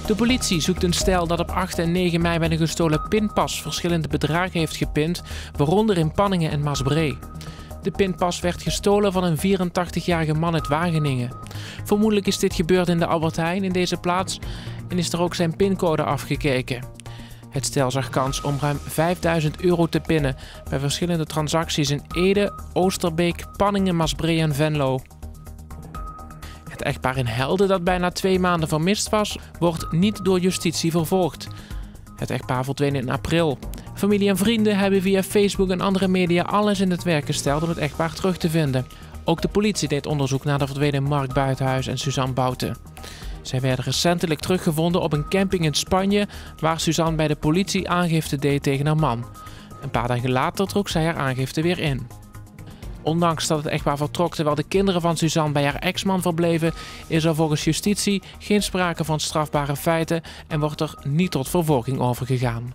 De politie zoekt een stel dat op 8 en 9 mei met een gestolen pinpas verschillende bedragen heeft gepind, waaronder in Panningen en Maasbree. De pinpas werd gestolen van een 84-jarige man uit Wageningen. Vermoedelijk is dit gebeurd in de Albert Heijn in deze plaats en is er ook zijn pincode afgekeken. Het stel zag kans om ruim 5000 euro te pinnen bij verschillende transacties in Ede, Oosterbeek, Panningen, Maasbree en Venlo. Het echtpaar in Helden dat bijna 2 maanden vermist was, wordt niet door justitie vervolgd. Het echtpaar verdween in april. Familie en vrienden hebben via Facebook en andere media alles in het werk gesteld om het echtpaar terug te vinden. Ook de politie deed onderzoek naar de verdwenen Mark Buitenhuis en Suzanne Bouten. Zij werden recentelijk teruggevonden op een camping in Spanje, waar Suzanne bij de politie aangifte deed tegen haar man. Een paar dagen later trok zij haar aangifte weer in. Ondanks dat het echtpaar vertrok terwijl de kinderen van Suzanne bij haar ex-man verbleven, is er volgens justitie geen sprake van strafbare feiten en wordt er niet tot vervolging overgegaan.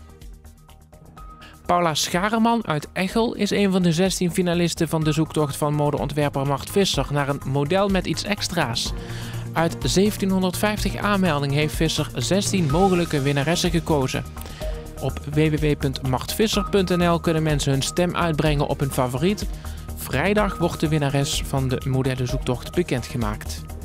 Paula Schareman uit Echel is een van de 16 finalisten van de zoektocht van modeontwerper Mart Visser naar een model met iets extra's. Uit 1750 aanmeldingen heeft Visser 16 mogelijke winnaressen gekozen. Op www.martvisser.nl kunnen mensen hun stem uitbrengen op hun favoriet. Vrijdag wordt de winnares van de modellenzoektocht bekendgemaakt.